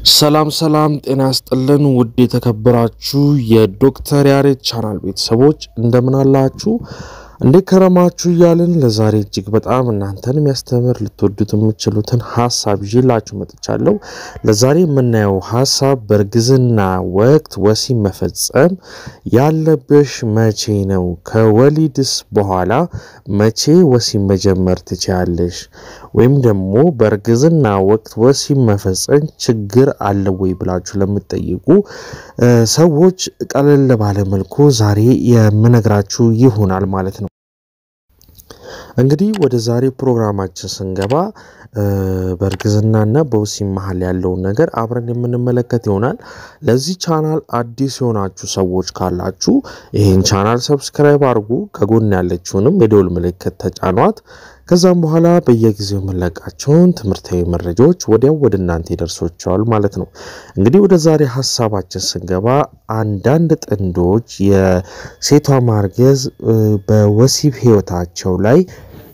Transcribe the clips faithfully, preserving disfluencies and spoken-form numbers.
ሰላም ሰላም ጤና ያስጥልን ውድ የተከበራችሁ የዶክተር ያሬድ ቻናል ቤተሰቦች እንደምን አላችሁ እንዴ ከረማችሁ ይያልን ለዛሬ እጅግ በጣም እናንተን የሚያስተምር ልትወዱት የምትችሉትን ሐሳብ ይዤላችሁ መጥቻለሁ ለዛሬ የምናየው ሐሳብ በርግዝና ወቅት ወሲብ መፈጸም ያለብሽ መቼ ነው ከወሊድስ በኋላ መቼ ወሲብ መጀመር ትችያለሽ ወይም ደግሞ በርግዝና ወቅት ወሲብ መፈጸም ችግር አለ ወይ ብላችሁ ለምትጠይቁ ሰዎች ቀለል ባለ መልኩ ዛሬ የምነግራችሁ ይሆናል ማለት ነው እንግዲህ ወደ ዛሬ ፕሮግራማችን ስንገባ በርግዝናና በወሲብ መሃል ያለው ነገር አብረን የምንመለከት ይሆናል ለዚህ ቻናል አዲስ ሆናችሁ ሰዎች ካላችሁ ይሄን ቻናል ሰብስክራይብ አድርጉ ከጎን ያለችውንም የደወል ምልክት ተጫኗት ከዛም በኋላ በየጊዜው መለቃቸውን ትምህርታዊ መረጃዎች ወዲያው ወደ እናንተ ይደርሶቻል ማለት ነው እንግዲህ ወደ ዛሬ ሐሳባችን ስንገባ አንዳንድ ጥንዶች የሴቷ ማርገዝ በወሲብ ህይወታቸው ላይ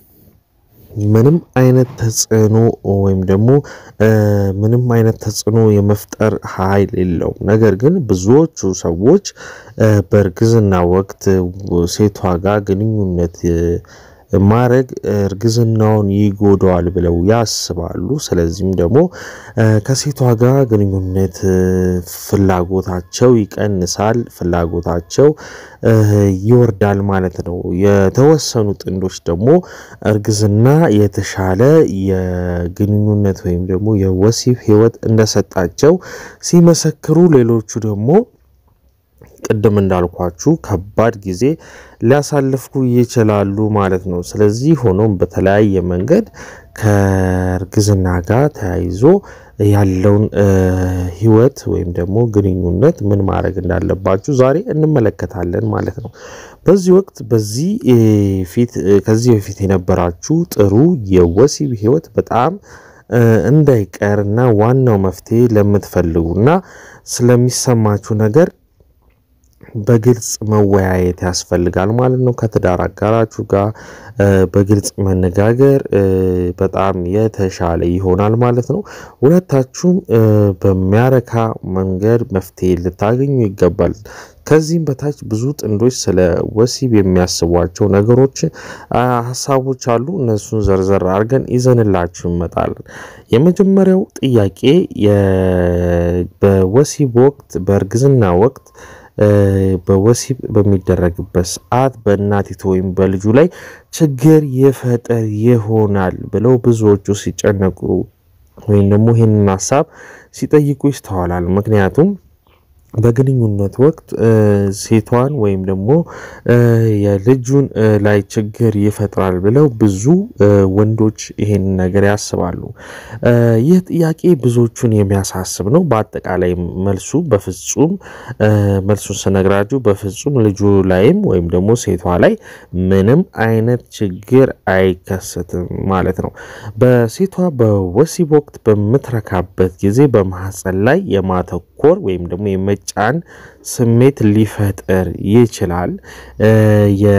ምንም አይነት ተጽዕኖ ወይም ደግሞ ምንም አይነት ተጽዕኖ የመፍጠር ኃይል የለውም ነገር ግን ብዙዎቹ ሰዎች በርግዝና ወቅት ሴቷ ጋር ግንኙነት ማረግ እርግዝናውን ይጎዳዋል ብለው ያስባሉ ስለዚህም ደግሞ ከሴቷ ጋር ግንኙነት ፍላጎታቸው ይቀንሳል ፍላጎታቸው ይወርዳል ማለት ነው የተወሰኑ ጥንዶች ደግሞ እርግዝና የተሻለ የግንኙነት ወይም ደግሞ የወሲብ ህይወት እንደሰጣቸው ሲመሰክሩ ሌሎቹ ደግሞ ቀደም እንዳልኳችሁ ከባድ ጊዜ ሊያሳልፉ ይችላሉ ማለት ነው ስለዚህ ሆኖም በተለያየ መንገድ ከርግዝና ጋር ተያይዞ ያለውን ህይወት ወይም ደግሞ ግንኙነት ምን ማድረግ እንዳለባችሁ ዛሬ እንመለከታለን ማለት ነው በዚህ ወቅት በዚህ ፊት ከዚህ በፊት የነበራችሁ ጥሩ የወሲብ ህይወት በጣም እንዳይቀርና ዋናው መፍትሄ ለምትፈልጉና ስለሚሰማችሁ ነገር በግልጽ መወያየት ያስፈልጋል ማለት ነው ከትዳር አጋራችሁ ጋር በግልጽ መነጋገር በጣም የተሻለ ይሆናል ማለት ነው ሁለታችሁም በሚያረካ መንገድ መፍትሄ ልታገኙ ይገባል ከዚህም በታች ብዙ ጥንዶች ስለ ወሲብ የሚያስቧቸው ነገሮች ሐሳቦች አሉ እነሱን ዘርዘር አድርገን ይዘንላችሁ እንመጣለን የመጀመሪያው ጥያቄ በወሲብ ወቅት በርግዝና ወቅት በወሲብ በሚደረግበት ሰዓት በእናቲቱ ወይም በልጁ ላይ ችግር ይፈጠር ይሆናል ብለው ብዙዎቹ ሲጨነቁ ወይም ደግሞ ይሄንን ሐሳብ ሲጠይቁ ይስተዋላል ምክንያቱም በግንኙነት ወቅት ሴቷን ወይም ደግሞ የልጁን ላይ ችግር ይፈጥራል ብለው ብዙ ወንዶች ይሄን ነገር ያስባሉ ይህ ጥያቄ ብዙዎቹን የሚያሳስብ ነው በአጠቃላይ መልሱ በፍጹም መልሱን ስነግራችሁ በፍጹም ልጁ ላይም ወይም ደግሞ ሴቷ ላይ ምንም አይነት ችግር አይከሰትም ማለት ነው በሴቷ በወሲብ ወቅት በመትረካበት ጊዜ በማህፀን ላይ የማተኮር ወይም ደግሞ የመጫን ስሜት ሊፈጠር ይችላል የ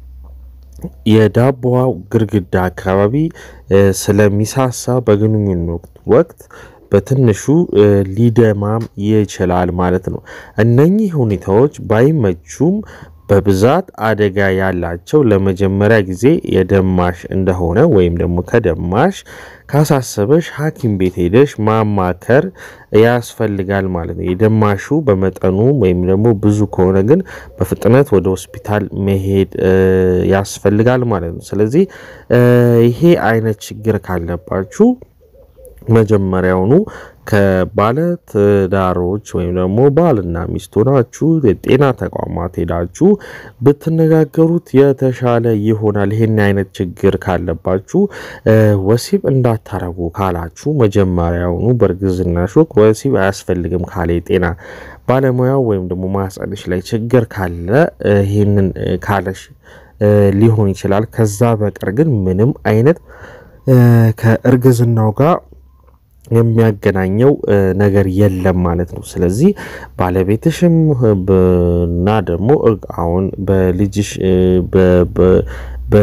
የዳቦዋ ግርግዳ አካባቢ ስለሚሳሳ በግንኙነት ወቅት በትንሹ ሊደማም ይችላል ማለት ነው እነኚህ ሁኔታዎች ባይመቹም በብዛት አደጋ ያላቸው ለመጀመሪያ ጊዜ የደማሽ እንደሆነ ወይም ደግሞ ከደማሽ ካሳሰበሽ ሐኪም ቤት ሄደሽ ማማከር ያስፈልጋል ማለት ነው የደማሹ በመጠኑ ወይም ደግሞ ብዙ ከሆነ ግን በፍጥነት ወደ ሆስፒታል መሄድ ያስፈልጋል ማለት ነው ስለዚህ ይሄ አይነት ችግር ካለባችሁ መጀመሪያውኑ ከባለ ትዳሮች ወይም ደግሞ ባልና ሚስት ሆናችሁ የጤና ተቋማት ሄዳችሁ ብትነጋገሩት የተሻለ ይሆናል ይሄን አይነት ችግር ካለባችሁ ወሲብ እንዳታረጉ ካላችሁ መጀመሪያውኑ በርግዝናሽ ወቅት ወሲብ አያስፈልግም ካለ ጤና ባለሙያው ወይም ደግሞ ማህፀንሽ ላይ ችግር ካለ ይሄንን ካለሽ ሊሆን ይችላል ከዛ በቀር ግን ምንም አይነት ከእርግዝናው ጋር የሚያገናኘው ነገር የለም ማለት ነው ስለዚህ ባለቤትሽም እና ደግሞ አሁን በልጅሽ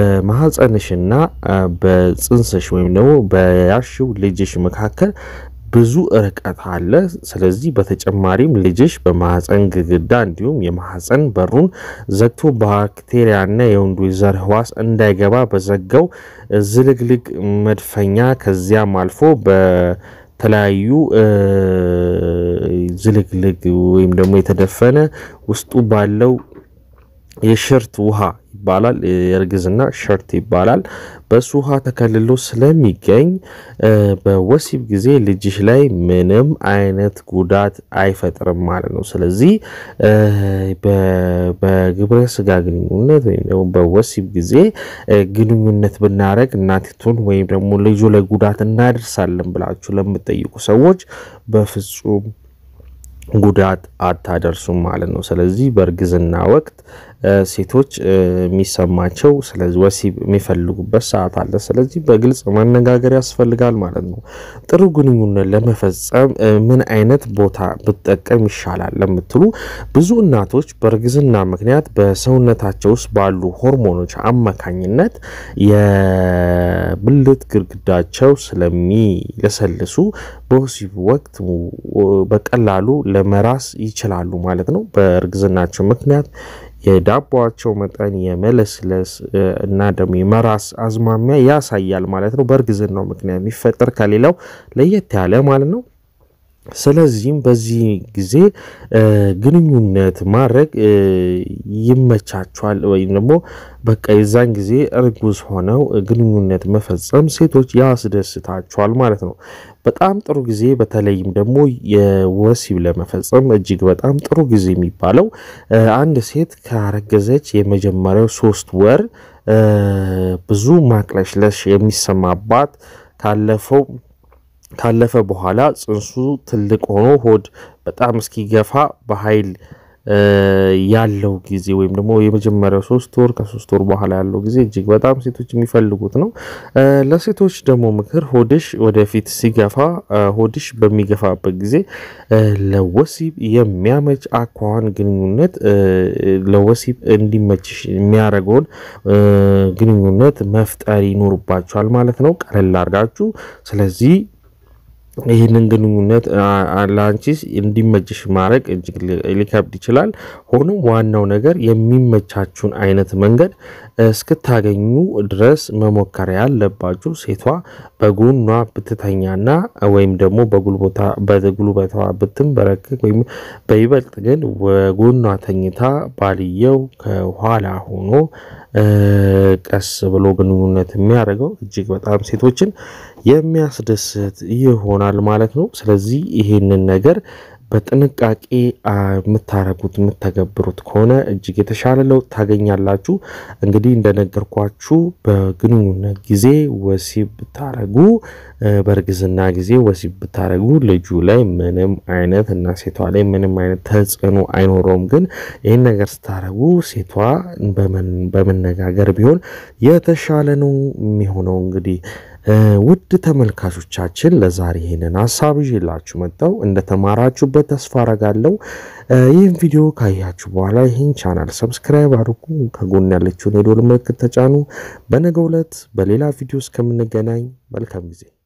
በማህፀንሽና በጽንስሽ ወይም ደግሞ በያሽው ልጅሽ መካከል ብዙ ርቀት አለ ስለዚህ በተጨማሪም ልጅሽ በማህፀን ግድግዳ እንዲሁም የማህፀን በሩን ዘግቶ ባክቴሪያና የወንዱ ዘር ህዋስ እንዳይገባ በዘጋው ዝልግልግ መድፈኛ ከዚያም አልፎ በተለያዩ ዝልግልግ ወይም ደግሞ የተደፈነ ውስጡ ባለው የሽርት ውሃ ይባላል የርግዝና ሽርት ይባላል በሱ ውሃ ተከልሎ ስለሚገኝ በወሲብ ጊዜ ልጅሽ ላይ ምንም አይነት ጉዳት አይፈጥርም ማለት ነው ስለዚህ በግብረ ስጋ ግንኙነት ወይም ደግሞ በወሲብ ጊዜ ግንኙነት ብናረግ እናቲቱን ወይም ደግሞ ልጁ ላይ ጉዳት እናደርሳለን ብላችሁ ለምትጠይቁ ሰዎች በፍጹም ጉዳት አታደርሱም ማለት ነው ስለዚህ በርግዝና ወቅት ሴቶች የሚሰማቸው ስለዚህ ወሲብ የሚፈልጉበት ሰዓት አለ ስለዚህ በግልጽ መነጋገር ያስፈልጋል ማለት ነው ጥሩ ግንኙነት ለመፈጸም ምን አይነት ቦታ ብትጠቀም ይሻላል ለምትሉ ብዙ እናቶች በርግዝና ምክንያት በሰውነታቸው ውስጥ ባሉ ሆርሞኖች አማካኝነት የብልት ግድግዳቸው ስለሚለሰልሱ በወሲብ ወቅት በቀላሉ ለመራስ ይችላሉ ማለት ነው በርግዝናቸው ምክንያት የዳቦአቸው መጠን የመለስለስ እና ደግሞ የመራስ አዝማሚያ ያሳያል ማለት ነው በርግዝናው ምክንያት የሚፈጠር ከሌላው ለየት ያለ ማለት ነው ስለዚህም በዚህ ጊዜ ግንኙነት ማድረግ ይመቻቸዋል ወይ ደግሞ በቃ የዛን ጊዜ እርጉዝ ሆነው ግንኙነት መፈጸም ሴቶች ያስደስታቸዋል ማለት ነው በጣም ጥሩ ጊዜ በተለይም ደግሞ የወሲብ ለመፈጸም እጅግ በጣም ጥሩ ጊዜ የሚባለው አንድ ሴት ካረገዘች የመጀመሪያው ሶስት ወር ብዙ ማቅለሽለሽ የሚሰማባት ካለፈው ካለፈ በኋላ ጽንሱ ትልቅ ሆኖ ሆድ በጣም እስኪገፋ በኃይል ያለው ጊዜ ወይም ደግሞ የመጀመሪያው ሶስት ወር ከሶስት ወር በኋላ ያለው ጊዜ እጅግ በጣም ሴቶች የሚፈልጉት ነው ለሴቶች ደግሞ ምክር ሆድሽ ወደፊት ሲገፋ ሆድሽ በሚገፋበት ጊዜ ለወሲብ የሚያመች አኳኋን ግንኙነት ለወሲብ እንዲመችሽ የሚያረጋውን ግንኙነት መፍጠር ይኖርባችኋል ማለት ነው ቀለል አድርጋችሁ ስለዚህ ይሄንን ግንኙነት አላንቺስ እንዲመችሽ ማድረግ እጅግ ሊከብድ ይችላል ሆኖም ዋናው ነገር የሚመቻቹን አይነት መንገድ እስክታገኙ ድረስ መሞከር ያለባችሁ ሴቷ በጎኗ ብትተኛና ወይም ደግሞ በጉልበታ በጉልበቷ ብትንበረከክ ወይም በይበልጥ ግን በጎኗ ተኝታ ባልየው ከኋላ ሆኖ ቀስ ብሎ ግንኙነት የሚያደርገው እጅግ በጣም ሴቶችን የሚያስደስት ይሆናል ማለት ነው ስለዚህ ይሄንን ነገር በጥንቃቄ የምታረጉት የምትተገብሩት ከሆነ እጅግ የተሻለ ለውጥ ታገኛላችሁ እንግዲህ እንደነገርኳችሁ በግንኙነት ጊዜ ወሲብ ብታረጉ በርግዝና ጊዜ ወሲብ ብታረጉ ልጁ ላይ ምንም አይነት እና ሴቷ ላይ ምንም አይነት ተጽዕኖ አይኖርም ግን ይሄን ነገር ስታረጉ ሴቷ በመነጋገር ቢሆን የተሻለ ነው የሚሆነው እንግዲህ ውድ ተመልካቾቻችን ለዛሬ ይሄንን ሐሳብ ይዤላችሁ መጣው እንደተማራችሁበት ተስፋ አረጋለሁ ይህን ቪዲዮ ካያችሁ በኋላ ይህን ቻናል ሰብስክራይብ አድርጉ ከጎን ያለችውን የደወል ምልክት ተጫኑ በነገው ዕለት በሌላ ቪዲዮ እስከምንገናኝ መልካም ጊዜ